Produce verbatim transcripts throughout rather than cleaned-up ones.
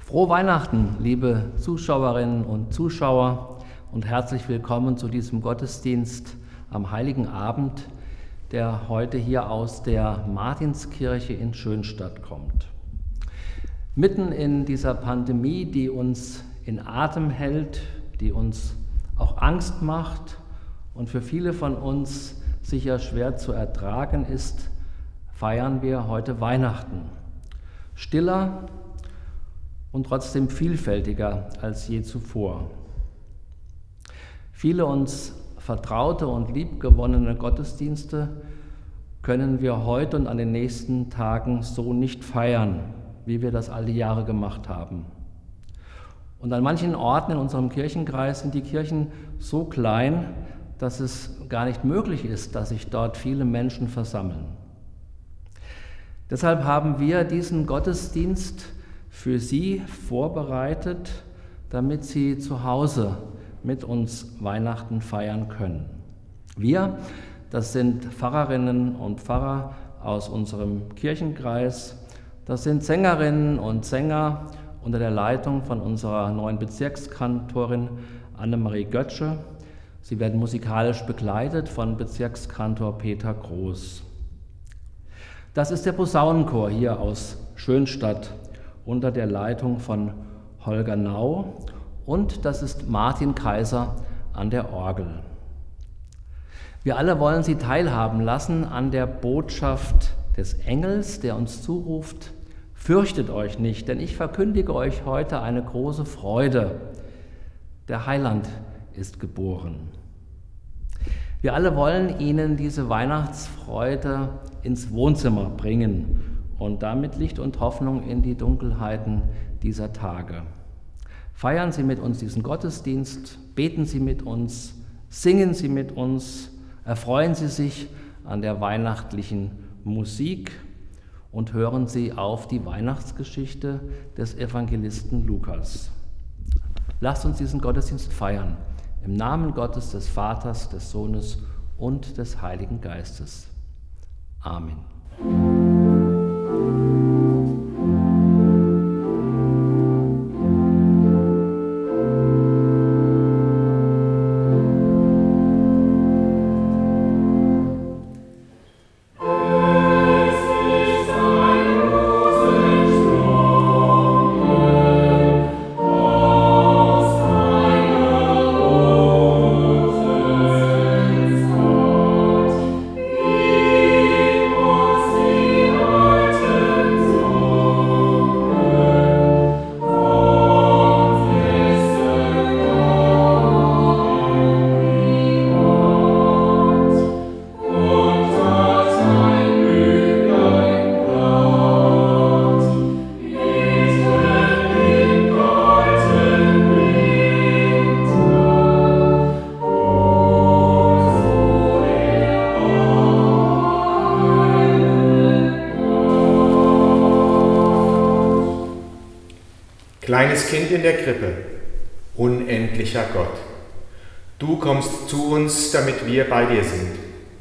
Frohe Weihnachten, liebe Zuschauerinnen und Zuschauer, und herzlich willkommen zu diesem Gottesdienst am Heiligen Abend, der heute hier aus der Martinskirche in Schönstadt kommt. Mitten in dieser Pandemie, die uns in Atem hält, die uns auch Angst macht und für viele von uns sicher schwer zu ertragen ist, feiern wir heute Weihnachten. Stiller und trotzdem vielfältiger als je zuvor. Viele uns vertraute und liebgewonnene Gottesdienste können wir heute und an den nächsten Tagen so nicht feiern, wie wir das all die Jahre gemacht haben. Und an manchen Orten in unserem Kirchenkreis sind die Kirchen so klein, dass es gar nicht möglich ist, dass sich dort viele Menschen versammeln. Deshalb haben wir diesen Gottesdienst für Sie vorbereitet, damit Sie zu Hause mit uns Weihnachten feiern können. Wir, das sind Pfarrerinnen und Pfarrer aus unserem Kirchenkreis, das sind Sängerinnen und Sänger unter der Leitung von unserer neuen Bezirkskantorin Annemarie Götzsche. Sie werden musikalisch begleitet von Bezirkskantor Peter Groß. Das ist der Posaunenchor hier aus Schönstadt unter der Leitung von Holger Nau, und das ist Martin Kaiser an der Orgel. Wir alle wollen Sie teilhaben lassen an der Botschaft des Engels, der uns zuruft: Fürchtet euch nicht, denn ich verkündige euch heute eine große Freude. Der Heiland ist geboren. Wir alle wollen Ihnen diese Weihnachtsfreude ins Wohnzimmer bringen und damit Licht und Hoffnung in die Dunkelheiten dieser Tage. Feiern Sie mit uns diesen Gottesdienst, beten Sie mit uns, singen Sie mit uns, erfreuen Sie sich an der weihnachtlichen Musik und hören Sie auf die Weihnachtsgeschichte des Evangelisten Lukas. Lasst uns diesen Gottesdienst feiern, im Namen Gottes, des Vaters, des Sohnes und des Heiligen Geistes. Amen. Kleines Kind in der Krippe, unendlicher Gott, du kommst zu uns, damit wir bei dir sind.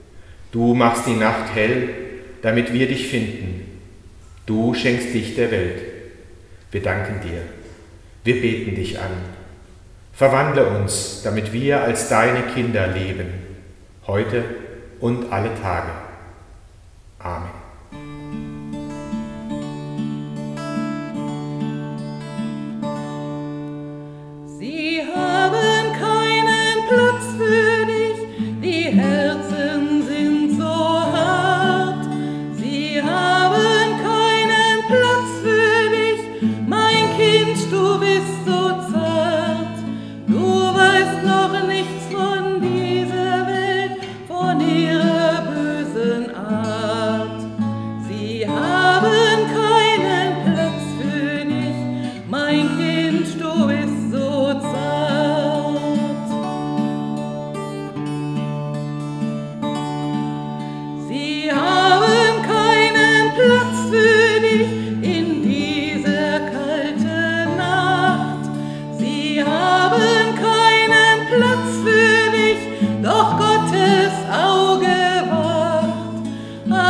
Du machst die Nacht hell, damit wir dich finden. Du schenkst Licht der Welt. Wir danken dir. Wir beten dich an. Verwandle uns, damit wir als deine Kinder leben, heute und alle Tage. Amen. Doch Gottes Auge wacht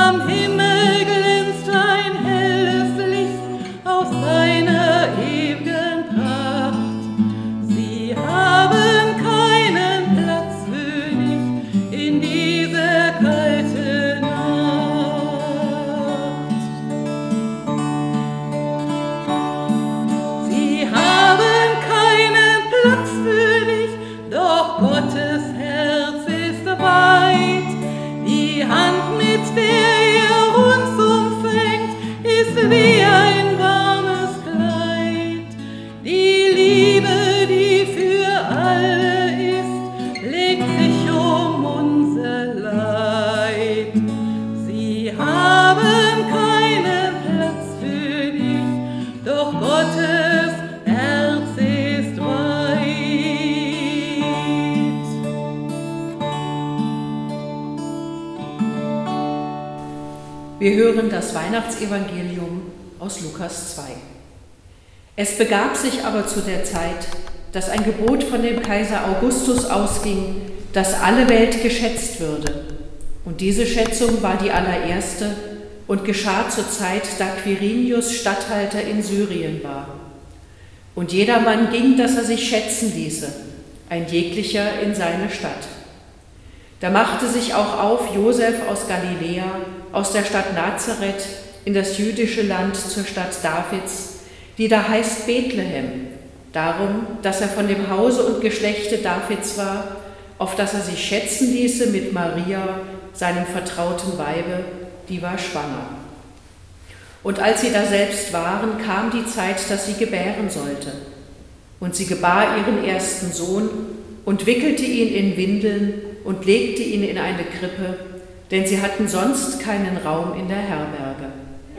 Wir hören das Weihnachtsevangelium aus Lukas zwei. Es begab sich aber zu der Zeit, dass ein Gebot von dem Kaiser Augustus ausging, dass alle Welt geschätzt würde. Und diese Schätzung war die allererste und geschah zur Zeit, da Quirinius Statthalter in Syrien war. Und jedermann ging, dass er sich schätzen ließe, ein jeglicher in seine Stadt. Da machte sich auch auf Josef aus Galiläa, aus der Stadt Nazareth, in das jüdische Land zur Stadt Davids, die da heißt Bethlehem, darum, dass er von dem Hause und Geschlechte Davids war, auf das er sich schätzen ließe mit Maria, seinem vertrauten Weibe, die war schwanger. Und als sie da selbst waren, kam die Zeit, dass sie gebären sollte. Und sie gebar ihren ersten Sohn und wickelte ihn in Windeln und legte ihn in eine Krippe, denn sie hatten sonst keinen Raum in der Herberge.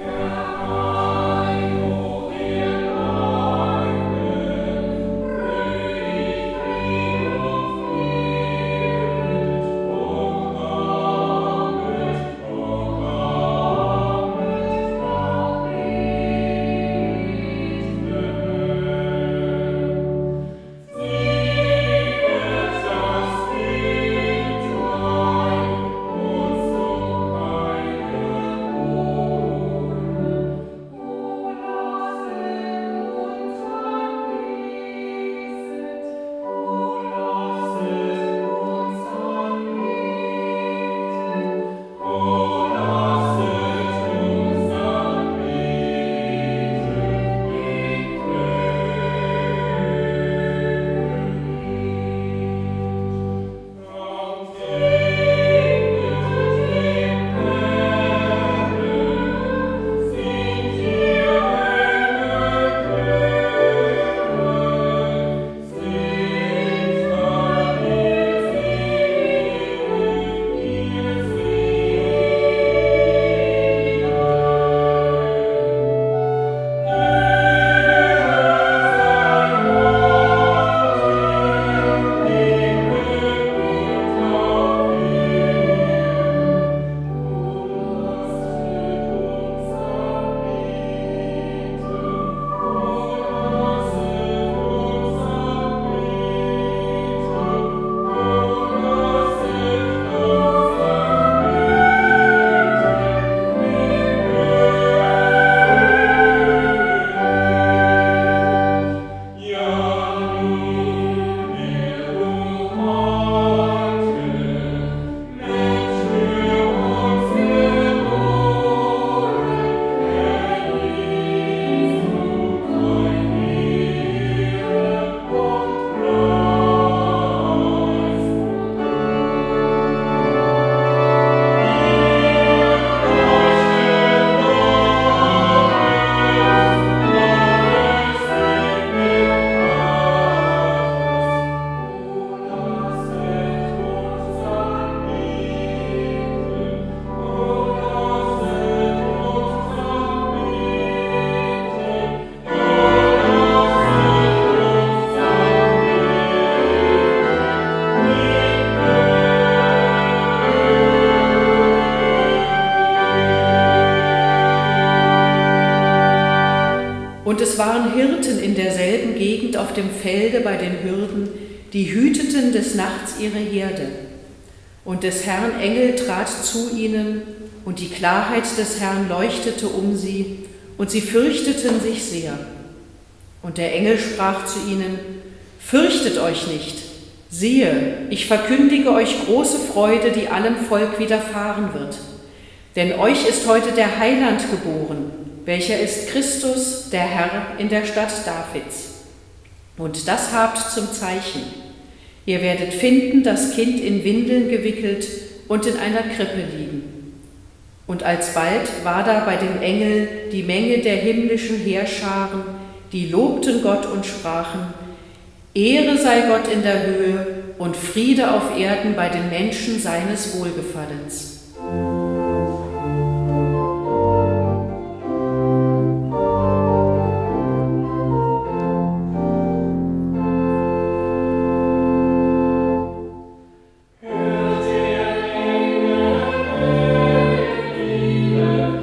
Und es waren Hirten in derselben Gegend auf dem Felde bei den Hürden, die hüteten des Nachts ihre Herde. Und des Herrn Engel trat zu ihnen, und die Klarheit des Herrn leuchtete um sie, und sie fürchteten sich sehr. Und der Engel sprach zu ihnen: Fürchtet euch nicht, siehe, ich verkündige euch große Freude, die allem Volk widerfahren wird. Denn euch ist heute der Heiland geboren, welcher ist Christus, der Herr, in der Stadt Davids. Und das habt zum Zeichen: Ihr werdet finden das Kind in Windeln gewickelt und in einer Krippe liegen. Und alsbald war da bei dem Engel die Menge der himmlischen Heerscharen, die lobten Gott und sprachen: Ehre sei Gott in der Höhe und Friede auf Erden bei den Menschen seines Wohlgefallens. Hört ihr Engel, Liebe,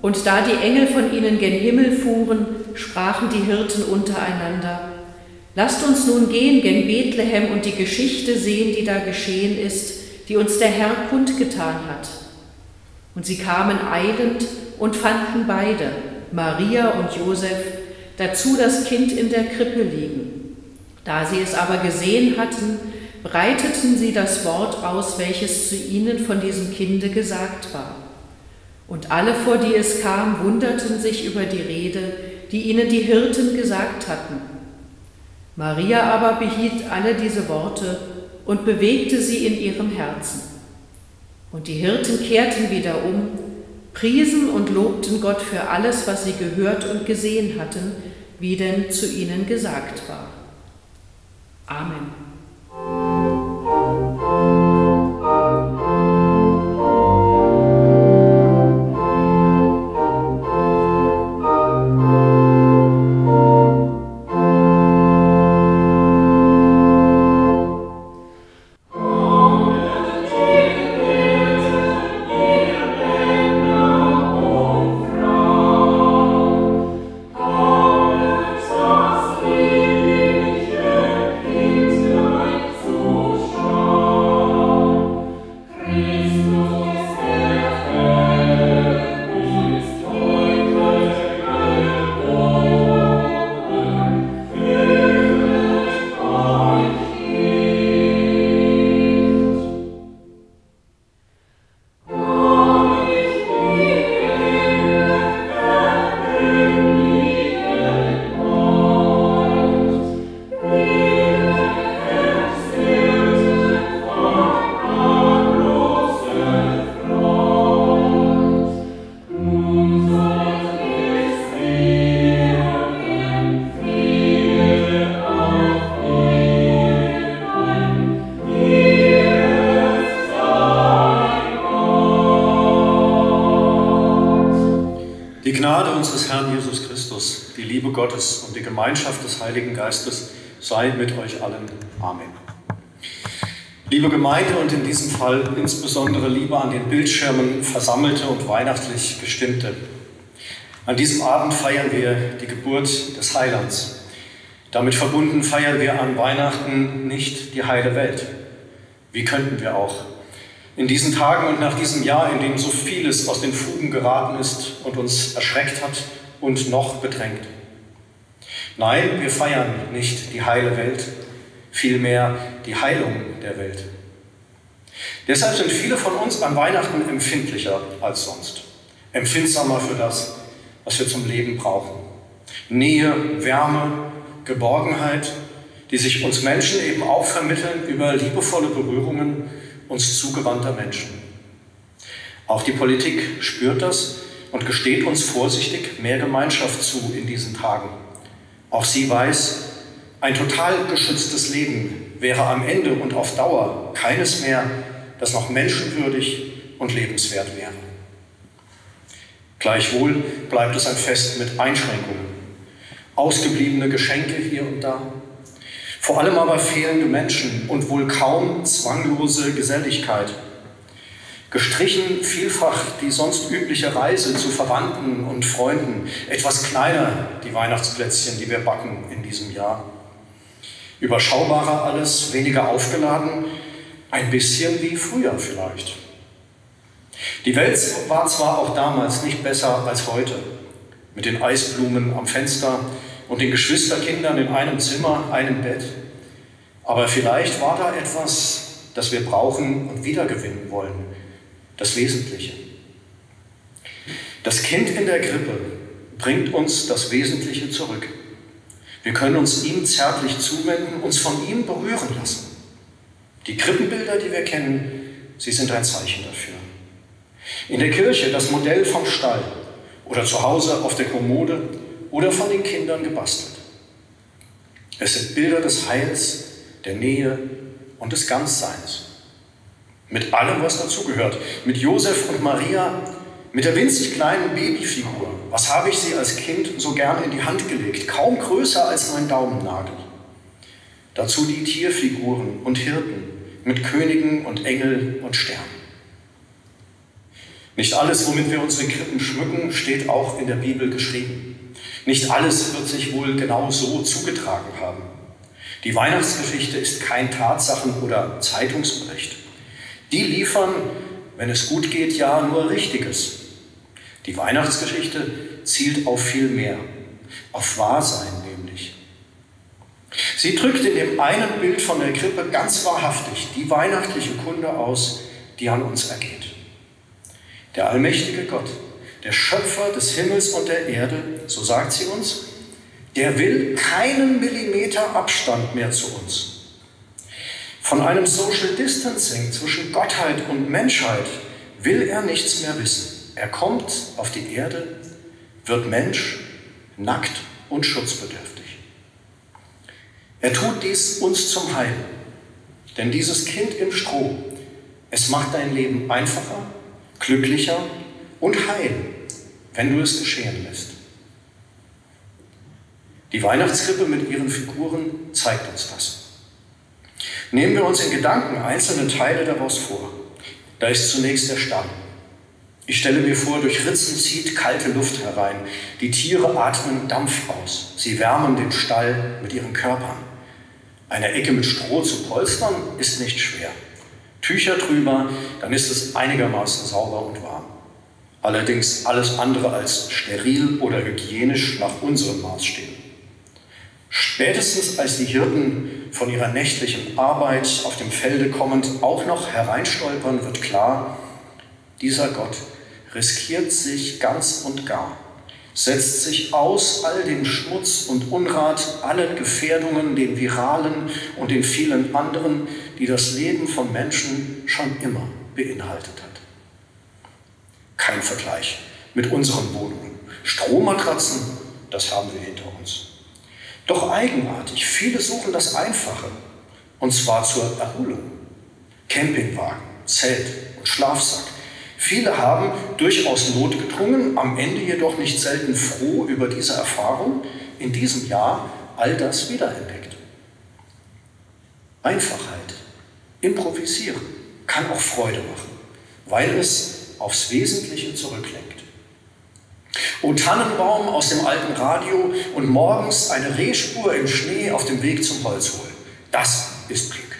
Und da die Engel von ihnen gen Himmel fuhren, sprachen die Hirten untereinander: Lasst uns nun gehen gen Bethlehem und die Geschichte sehen, die da geschehen ist, die uns der Herr kundgetan hat. Und sie kamen eilend und fanden beide, Maria und Josef, dazu das Kind in der Krippe liegen. Da sie es aber gesehen hatten, breiteten sie das Wort aus, welches zu ihnen von diesem Kinde gesagt war. Und alle, vor die es kam, wunderten sich über die Rede, die ihnen die Hirten gesagt hatten. Maria aber behielt alle diese Worte und bewegte sie in ihrem Herzen. Und die Hirten kehrten wieder um, priesen und lobten Gott für alles, was sie gehört und gesehen hatten, wie denn zu ihnen gesagt war. Amen. Die Gnade unseres Herrn Jesus Christus, die Liebe Gottes und die Gemeinschaft des Heiligen Geistes sei mit euch allen. Amen. Liebe Gemeinde und in diesem Fall insbesondere Liebe an den Bildschirmen Versammelte und weihnachtlich Gestimmte. An diesem Abend feiern wir die Geburt des Heilands. Damit verbunden feiern wir an Weihnachten nicht die heile Welt. Wie könnten wir auch? In diesen Tagen und nach diesem Jahr, in dem so vieles aus den Fugen geraten ist und uns erschreckt hat und noch bedrängt. Nein, wir feiern nicht die heile Welt, vielmehr die Heilung der Welt. Deshalb sind viele von uns an Weihnachten empfindlicher als sonst, empfindsamer für das, was wir zum Leben brauchen. Nähe, Wärme, Geborgenheit, die sich uns Menschen eben auch vermitteln über liebevolle Berührungen uns zugewandter Menschen. Auch die Politik spürt das und gesteht uns vorsichtig mehr Gemeinschaft zu in diesen Tagen. Auch sie weiß, ein total geschütztes Leben wäre am Ende und auf Dauer keines mehr, das noch menschenwürdig und lebenswert wäre. Gleichwohl bleibt es ein Fest mit Einschränkungen, ausgebliebene Geschenke hier und da, vor allem aber fehlende Menschen und wohl kaum zwanglose Geselligkeit. Gestrichen vielfach die sonst übliche Reise zu Verwandten und Freunden, etwas kleiner die Weihnachtsplätzchen, die wir backen in diesem Jahr. Überschaubarer alles, weniger aufgeladen, ein bisschen wie früher vielleicht. Die Welt war zwar auch damals nicht besser als heute, mit den Eisblumen am Fenster und den Geschwisterkindern in einem Zimmer, einem Bett. Aber vielleicht war da etwas, das wir brauchen und wiedergewinnen wollen, das Wesentliche. Das Kind in der Krippe bringt uns das Wesentliche zurück. Wir können uns ihm zärtlich zuwenden, uns von ihm berühren lassen. Die Krippenbilder, die wir kennen, sie sind ein Zeichen dafür. In der Kirche das Modell vom Stall oder zu Hause auf der Kommode oder von den Kindern gebastelt. Es sind Bilder des Heils, der Nähe und des Ganzseins. Mit allem, was dazugehört. Mit Josef und Maria, mit der winzig kleinen Babyfigur. Was habe ich sie als Kind so gern in die Hand gelegt? Kaum größer als mein Daumennagel. Dazu die Tierfiguren und Hirten mit Königen und Engel und Sternen. Nicht alles, womit wir unsere Krippen schmücken, steht auch in der Bibel geschrieben. Nicht alles wird sich wohl genau so zugetragen haben. Die Weihnachtsgeschichte ist kein Tatsachen- oder Zeitungsbericht. Die liefern, wenn es gut geht, ja nur Richtiges. Die Weihnachtsgeschichte zielt auf viel mehr, auf Wahrsein nämlich. Sie drückt in dem einen Bild von der Krippe ganz wahrhaftig die weihnachtliche Kunde aus, die an uns ergeht. Der allmächtige Gott, der Schöpfer des Himmels und der Erde, so sagt sie uns, der will keinen Millimeter Abstand mehr zu uns. Von einem Social Distancing zwischen Gottheit und Menschheit will er nichts mehr wissen. Er kommt auf die Erde, wird Mensch, nackt und schutzbedürftig. Er tut dies uns zum Heil, denn dieses Kind im Stroh, es macht dein Leben einfacher, glücklicher und heil, wenn du es geschehen lässt. Die Weihnachtskrippe mit ihren Figuren zeigt uns das. Nehmen wir uns in Gedanken einzelne Teile daraus vor. Da ist zunächst der Stall. Ich stelle mir vor, durch Ritzen zieht kalte Luft herein. Die Tiere atmen Dampf aus. Sie wärmen den Stall mit ihren Körpern. Eine Ecke mit Stroh zu polstern ist nicht schwer. Tücher drüber, dann ist es einigermaßen sauber und warm. Allerdings alles andere als steril oder hygienisch nach unseren Maßstäben. Spätestens als die Hirten von ihrer nächtlichen Arbeit auf dem Felde kommend auch noch hereinstolpern, wird klar, dieser Gott riskiert sich ganz und gar, setzt sich aus all dem Schmutz und Unrat, allen Gefährdungen, den viralen und den vielen anderen, die das Leben von Menschen schon immer beinhaltet hat. Kein Vergleich mit unseren Wohnungen. Strohmatratzen, das haben wir hinter uns. Doch eigenartig, viele suchen das Einfache, und zwar zur Erholung. Campingwagen, Zelt und Schlafsack. Viele haben durchaus notgedrungen, am Ende jedoch nicht selten froh über diese Erfahrung, in diesem Jahr all das wiederentdeckt. Einfachheit, improvisieren, kann auch Freude machen, weil es aufs Wesentliche zurücklenkt. O Tannenbaum aus dem alten Radio und morgens eine Rehspur im Schnee auf dem Weg zum Holz holen. Das ist Glück.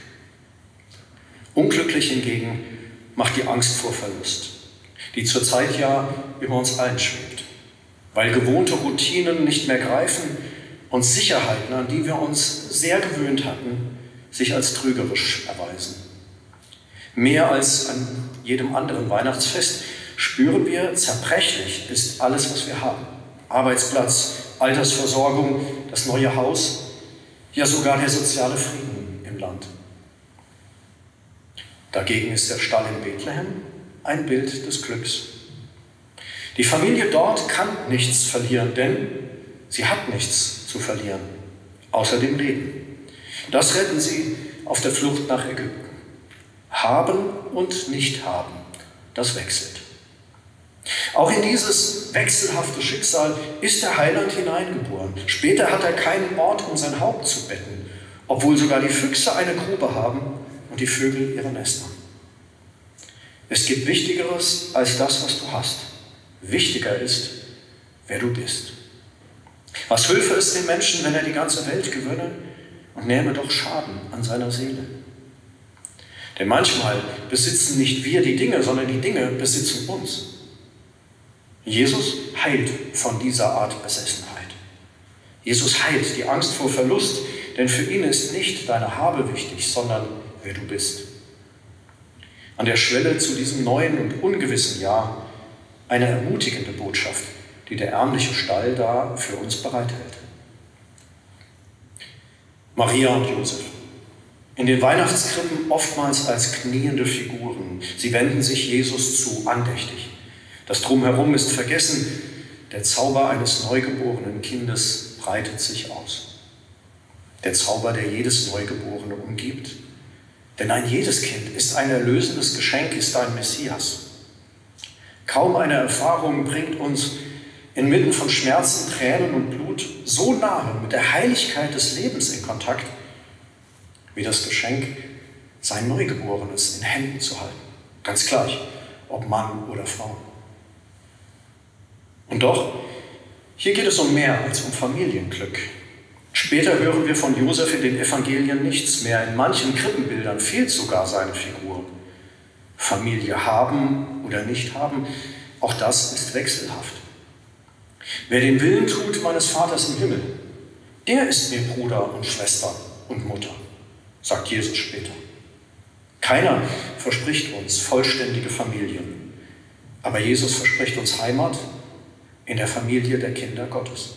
Unglücklich hingegen macht die Angst vor Verlust, die zurzeit ja über uns allen schwebt, weil gewohnte Routinen nicht mehr greifen und Sicherheiten, an die wir uns sehr gewöhnt hatten, sich als trügerisch erweisen. Mehr als an jedem anderen Weihnachtsfest spüren wir, zerbrechlich ist alles, was wir haben. Arbeitsplatz, Altersversorgung, das neue Haus, ja sogar der soziale Frieden im Land. Dagegen ist der Stall in Bethlehem ein Bild des Glücks. Die Familie dort kann nichts verlieren, denn sie hat nichts zu verlieren, außer dem Leben. Das retten sie auf der Flucht nach Ägypten. Haben und nicht haben, das wechselt. Auch in dieses wechselhafte Schicksal ist der Heiland hineingeboren. Später hat er keinen Ort, um sein Haupt zu betten, obwohl sogar die Füchse eine Grube haben und die Vögel ihre Nester. Es gibt Wichtigeres als das, was du hast. Wichtiger ist, wer du bist. Was hülfe es dem Menschen, wenn er die ganze Welt gewönne und nähme doch Schaden an seiner Seele? Denn manchmal besitzen nicht wir die Dinge, sondern die Dinge besitzen uns. Jesus heilt von dieser Art Besessenheit. Jesus heilt die Angst vor Verlust, denn für ihn ist nicht deine Habe wichtig, sondern wer du bist. An der Schwelle zu diesem neuen und ungewissen Jahr eine ermutigende Botschaft, die der ärmliche Stall da für uns bereithält. Maria und Josef, in den Weihnachtskrippen oftmals als kniende Figuren. Sie wenden sich Jesus zu, andächtig. Das Drumherum ist vergessen, der Zauber eines neugeborenen Kindes breitet sich aus. Der Zauber, der jedes Neugeborene umgibt. Denn ein jedes Kind ist ein erlösendes Geschenk, ist ein Messias. Kaum eine Erfahrung bringt uns inmitten von Schmerzen, Tränen und Blut so nahe mit der Heiligkeit des Lebens in Kontakt, wie das Geschenk, sein Neugeborenes in Händen zu halten. Ganz gleich, ob Mann oder Frau. Und doch, hier geht es um mehr als um Familienglück. Später hören wir von Josef in den Evangelien nichts mehr. In manchen Krippenbildern fehlt sogar seine Figur. Familie haben oder nicht haben, auch das ist wechselhaft. Wer den Willen tut meines Vaters im Himmel, der ist mir Bruder und Schwester und Mutter, sagt Jesus später. Keiner verspricht uns vollständige Familien, aber Jesus verspricht uns Heimat in der Familie der Kinder Gottes.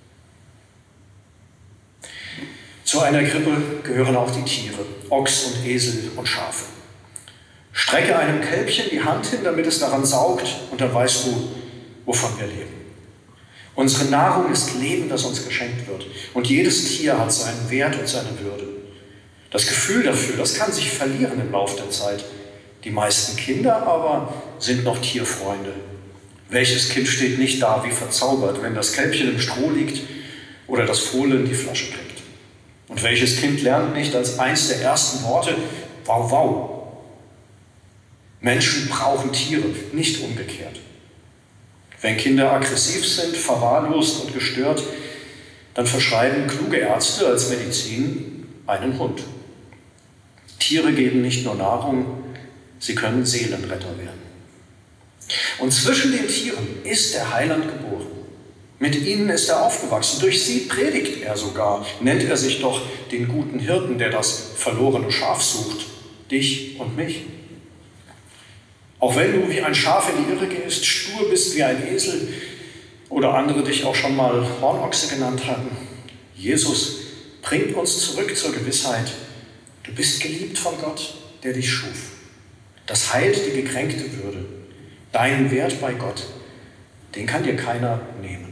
Zu einer Krippe gehören auch die Tiere, Ochs und Esel und Schafe. Strecke einem Kälbchen die Hand hin, damit es daran saugt, und dann weißt du, wovon wir leben. Unsere Nahrung ist Leben, das uns geschenkt wird. Und jedes Tier hat seinen Wert und seine Würde. Das Gefühl dafür, das kann sich verlieren im Laufe der Zeit. Die meisten Kinder aber sind noch Tierfreunde. Welches Kind steht nicht da wie verzaubert, wenn das Kälbchen im Stroh liegt oder das Fohlen die Flasche kriegt? Und welches Kind lernt nicht als eins der ersten Worte, wow, wow. Menschen brauchen Tiere, nicht umgekehrt. Wenn Kinder aggressiv sind, verwahrlost und gestört, dann verschreiben kluge Ärzte als Medizin einen Hund. Tiere geben nicht nur Nahrung, sie können Seelenretter werden. Und zwischen den Tieren ist der Heiland geboren. Mit ihnen ist er aufgewachsen, durch sie predigt er sogar, nennt er sich doch den guten Hirten, der das verlorene Schaf sucht, dich und mich. Auch wenn du wie ein Schaf in die Irre gehst, stur bist wie ein Esel oder andere dich auch schon mal Hornochse genannt hatten, Jesus bringt uns zurück zur Gewissheit, du bist geliebt von Gott, der dich schuf. Das heilt die gekränkte Würde. Deinen Wert bei Gott, den kann dir keiner nehmen.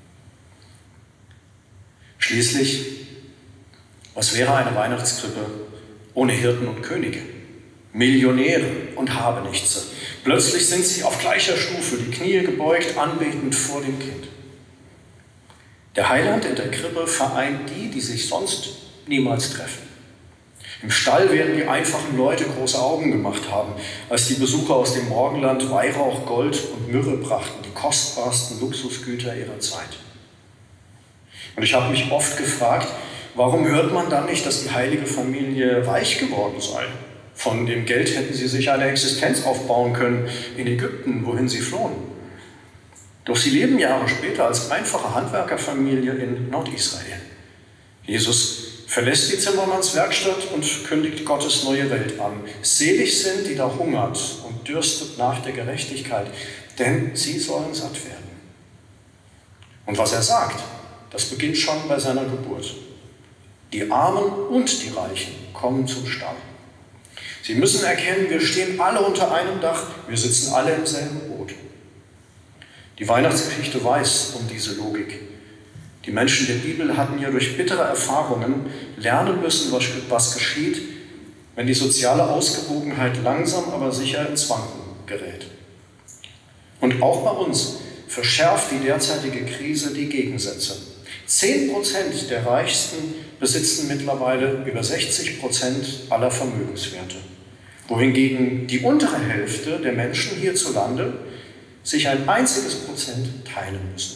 Schließlich, was wäre eine Weihnachtskrippe ohne Hirten und Könige? Millionäre und Habenichtse. Plötzlich sind sie auf gleicher Stufe, die Knie gebeugt, anbetend vor dem Kind. Der Heiland in der Krippe vereint die, die sich sonst niemals treffen. Im Stall werden die einfachen Leute große Augen gemacht haben, als die Besucher aus dem Morgenland Weihrauch, Gold und Myrrhe brachten, die kostbarsten Luxusgüter ihrer Zeit. Und ich habe mich oft gefragt, warum hört man dann nicht, dass die heilige Familie reich geworden sei? Von dem Geld hätten sie sich eine Existenz aufbauen können in Ägypten, wohin sie flohen. Doch sie leben Jahre später als einfache Handwerkerfamilie in Nordisrael. Jesus verlässt die Zimmermannswerkstatt und kündigt Gottes neue Welt an. Selig sind, die da hungert und dürstet nach der Gerechtigkeit, denn sie sollen satt werden. Und was er sagt, das beginnt schon bei seiner Geburt. Die Armen und die Reichen kommen zum Stall. Sie müssen erkennen, wir stehen alle unter einem Dach, wir sitzen alle im selben Boot. Die Weihnachtsgeschichte weiß um diese Logik. Die Menschen der Bibel hatten ja durch bittere Erfahrungen lernen müssen, was, was geschieht, wenn die soziale Ausgewogenheit langsam, aber sicher ins Wanken gerät. Und auch bei uns verschärft die derzeitige Krise die Gegensätze. Zehn Prozent der Reichsten besitzen mittlerweile über sechzig Prozent aller Vermögenswerte, wohingegen die untere Hälfte der Menschen hierzulande sich ein einziges Prozent teilen müssen.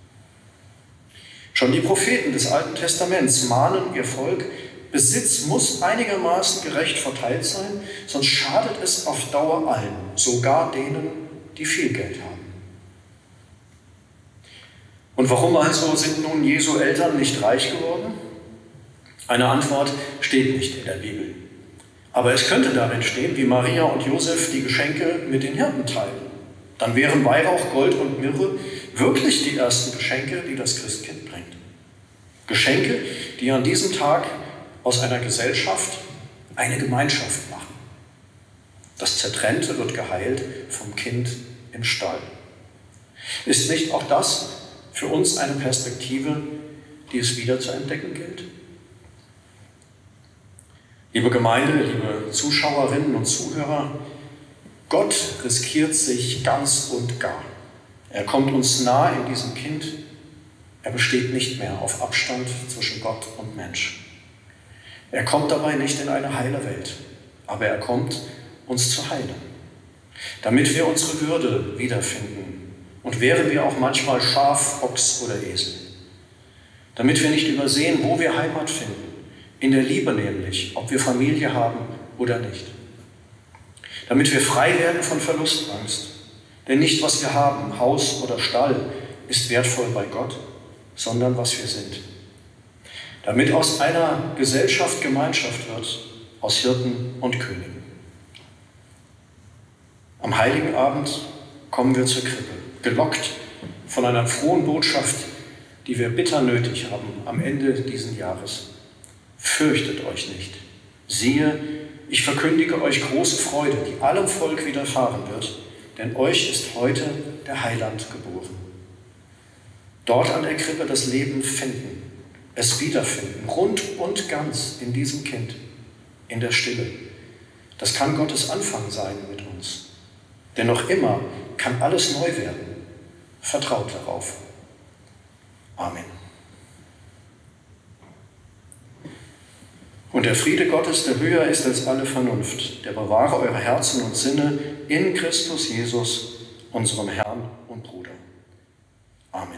Schon die Propheten des Alten Testaments mahnen ihr Volk, Besitz muss einigermaßen gerecht verteilt sein, sonst schadet es auf Dauer allen, sogar denen, die viel Geld haben. Und warum also sind nun Jesu Eltern nicht reich geworden? Eine Antwort steht nicht in der Bibel. Aber es könnte darin stehen, wie Maria und Josef die Geschenke mit den Hirten teilen. Dann wären Weihrauch, Gold und Myrrhe wirklich die ersten Geschenke, die das Christkind bringt. Geschenke, die an diesem Tag aus einer Gesellschaft eine Gemeinschaft machen. Das Zertrennte wird geheilt vom Kind im Stall. Ist nicht auch das für uns eine Perspektive, die es wieder zu entdecken gilt? Liebe Gemeinde, liebe Zuschauerinnen und Zuhörer, Gott riskiert sich ganz und gar. Er kommt uns nahe in diesem Kind. Er besteht nicht mehr auf Abstand zwischen Gott und Mensch. Er kommt dabei nicht in eine heile Welt, aber er kommt, uns zu heilen. damit wir unsere Würde wiederfinden und wären wir auch manchmal Schaf, Ochs oder Esel, damit wir nicht übersehen, wo wir Heimat finden, in der Liebe nämlich, ob wir Familie haben oder nicht, damit wir frei werden von Verlustangst, denn nicht, was wir haben, Haus oder Stall, ist wertvoll bei Gott, sondern was wir sind. Damit aus einer Gesellschaft Gemeinschaft wird, aus Hirten und Königen. Am Heiligen Abend kommen wir zur Krippe, gelockt von einer frohen Botschaft, die wir bitter nötig haben am Ende dieses Jahres. Fürchtet euch nicht. Siehe, ich verkündige euch große Freude, die allem Volk widerfahren wird, denn euch ist heute der Heiland geboren. Dort an der Krippe das Leben finden, es wiederfinden, rund und ganz in diesem Kind, in der Stille. Das kann Gottes Anfang sein mit uns. Denn noch immer kann alles neu werden. Vertraut darauf. Amen. Und der Friede Gottes, der höher ist als alle Vernunft, der bewahre eure Herzen und Sinne in Christus Jesus, unserem Herrn und Bruder. Amen.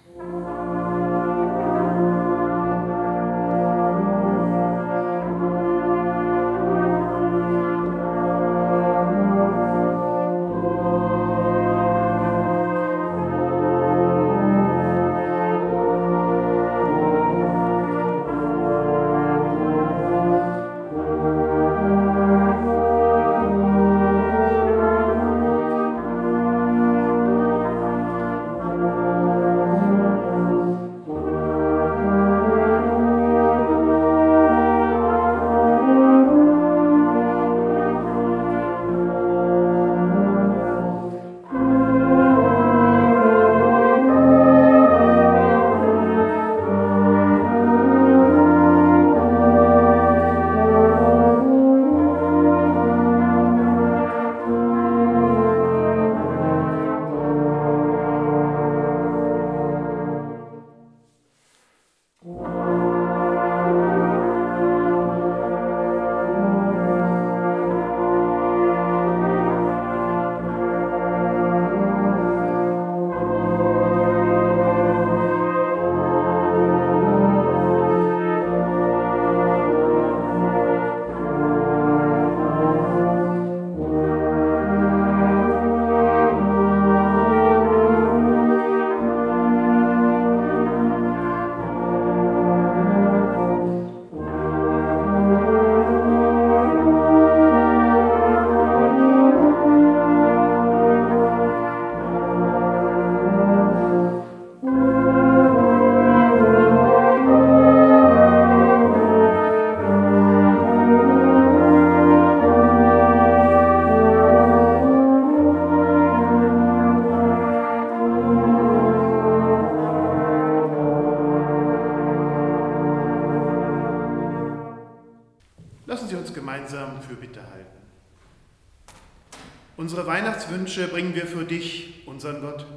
Unsere Weihnachtswünsche bringen wir für dich, unseren Gott,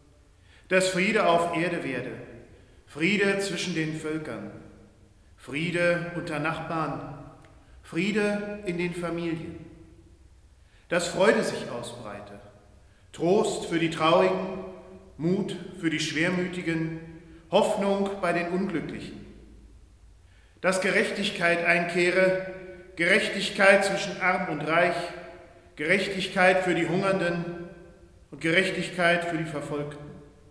dass Friede auf Erde werde, Friede zwischen den Völkern, Friede unter Nachbarn, Friede in den Familien, dass Freude sich ausbreite, Trost für die Traurigen, Mut für die Schwermütigen, Hoffnung bei den Unglücklichen, dass Gerechtigkeit einkehre, Gerechtigkeit zwischen Arm und Reich, Gerechtigkeit für die Hungernden und Gerechtigkeit für die Verfolgten.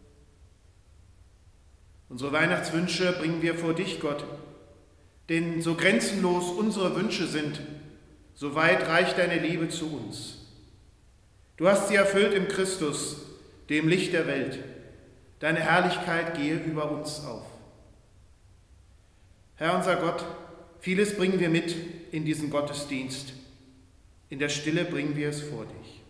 Unsere Weihnachtswünsche bringen wir vor dich, Gott, denn so grenzenlos unsere Wünsche sind, so weit reicht deine Liebe zu uns. Du hast sie erfüllt im Christus, dem Licht der Welt. Deine Herrlichkeit gehe über uns auf. Herr unser Gott, vieles bringen wir mit in diesen Gottesdienst. In der Stille bringen wir es vor dich.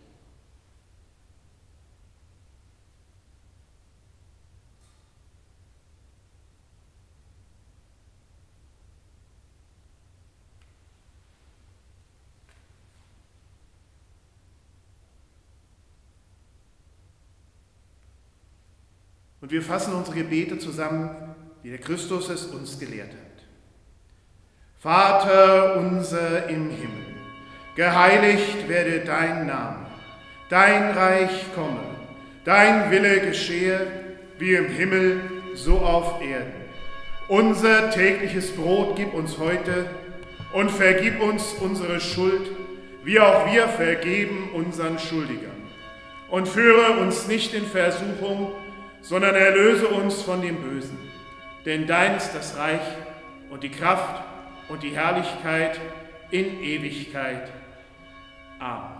Und wir fassen unsere Gebete zusammen, wie der Christus es uns gelehrt hat. Vater unser im Himmel, geheiligt werde dein Name, dein Reich komme, dein Wille geschehe, wie im Himmel, so auf Erden. Unser tägliches Brot gib uns heute und vergib uns unsere Schuld, wie auch wir vergeben unseren Schuldigern. Und führe uns nicht in Versuchung, sondern erlöse uns von dem Bösen. Denn dein ist das Reich und die Kraft und die Herrlichkeit in Ewigkeit. Amen.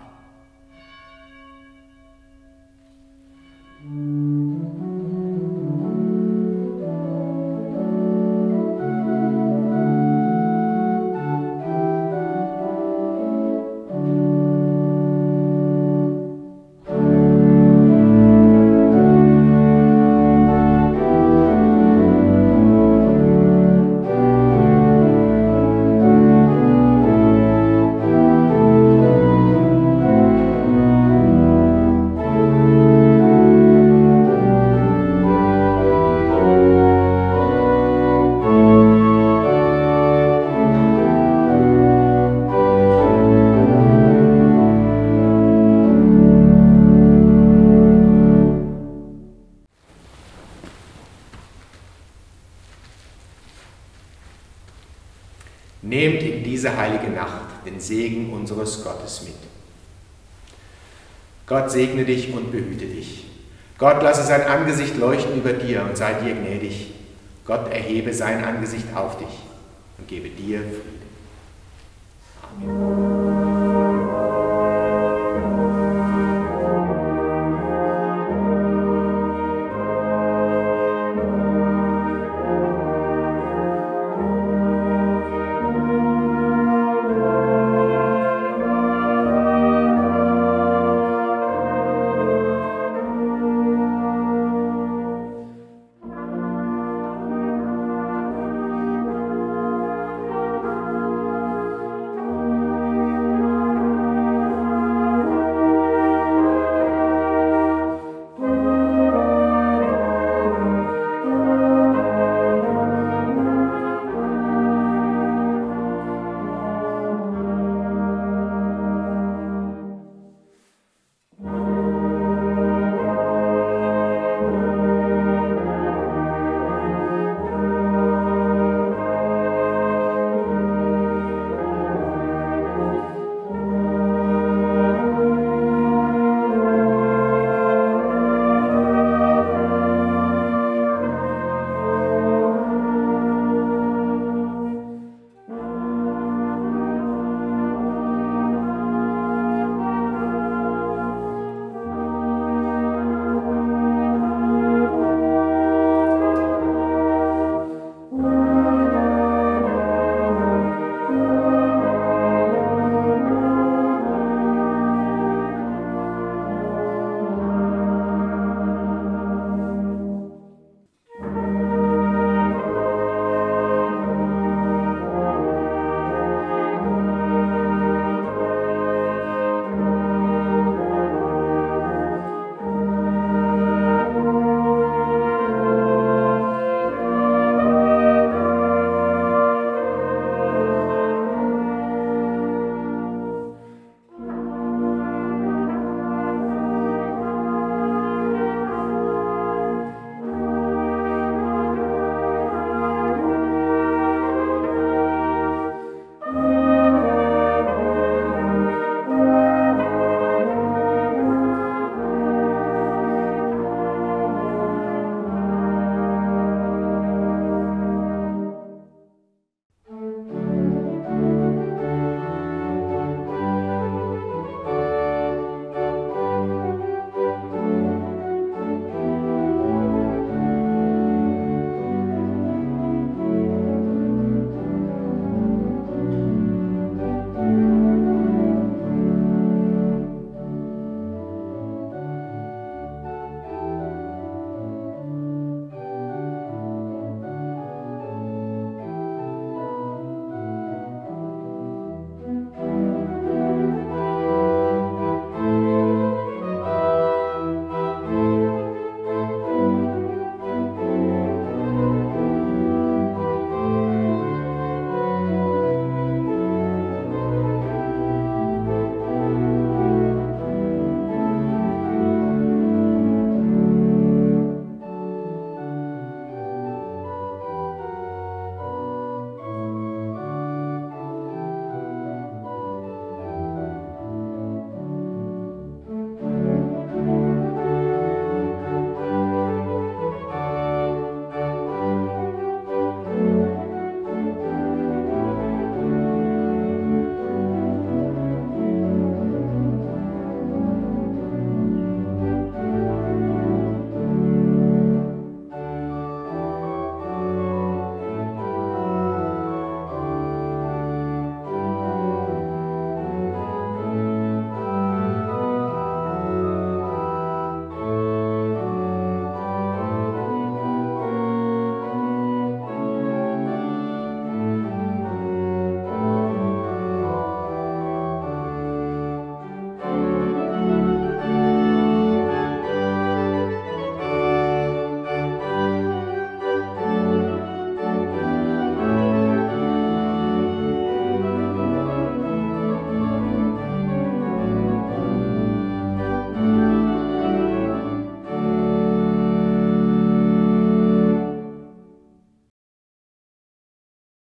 Nehmt in diese heilige Nacht den Segen unseres Gottes mit. Gott segne dich und behüte dich. Gott lasse sein Angesicht leuchten über dir und sei dir gnädig. Gott erhebe sein Angesicht auf dich und gebe dir Frieden. Amen.